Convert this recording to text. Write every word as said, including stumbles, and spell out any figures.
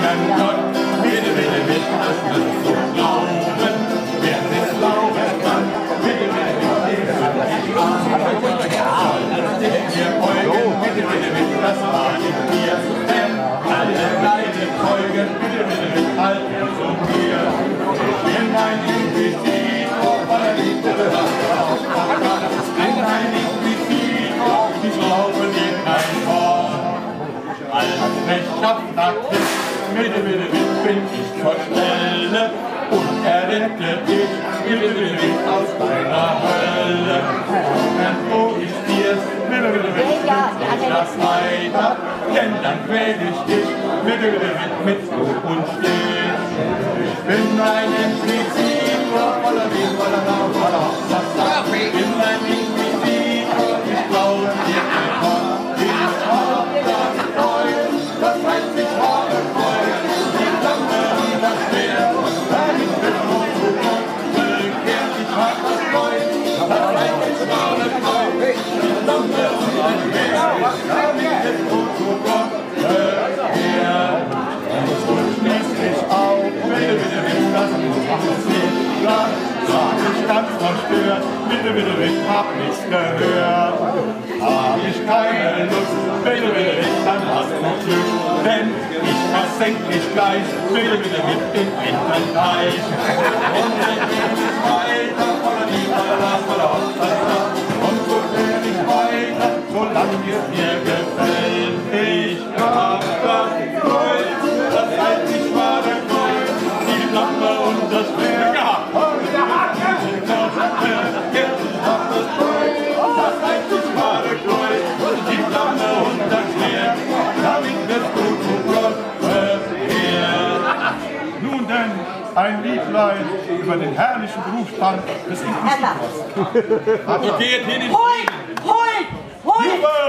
an Gott, bitte, bitte, bitte, das kannst du glauben. Wer nicht glauben kann, bitte, bitte, bitte, das wir beugen, bitte, bitte, bitte, das war nicht mir. Denn alle deine Zeugen, bitte, bitte, bitte, halten zu mir. In mein Inquisitor, weil er nicht in mein Inquisitor, ich glaube dir kein Wort. Als Rechtschaffner bitte, bitte, bitte, bin ich zur Stelle und er rette dich, bitte, bitte, bitte, aus deiner Hölle. Und wo ich dir's, bitte, bitte, bitte, ich das weiter, denn dann quäl ich dich, bitte, bitte, bitte, mit Blut und Stich. Ich bin ein Inquisitor, voller Wien, voller Lauf, voller Hochzeit, ich bin ein Inquisitor, ich glaube dir kein Wort, ich hab das Kreuz, das heißt, ich habe Freude, die Lampe und das Schwert, ich bin nur zu Gott, bekehrt, ich hab das Kreuz, das heißt, ich habe Freude, die Lampe und das Schwert, ich bin nur zu Gott, bekehrt, und schließ mich auf, bitte, bitte, bitte, das muss alles nicht lang, sag ich ganz verstört, bitte, bitte, bitte, hab nichts gehört, hab ich keine Lust, bitte, bitte, bitte, dann hast du Glück, denn ich versenk dich gleich, bitte, bitte, bitte, in einen Teich. Und dann geh ich weiter, voller Liebe, voller voller Hochzeit, und so geh ich weiter, solange es mir gefällt, ich hab das Kreuz, das einzig wahre Kreuz, die Lampe und das Schwert. Das einzig wahre Kreuz, die Flamme und das Schwert, damit wirst du zu Gott verehrt. Nun denn, ein Liedlein über den herrlichen Berufsstand des Inquisitors. Geht hin in Frieden! Hoi! Hoi! Hoi!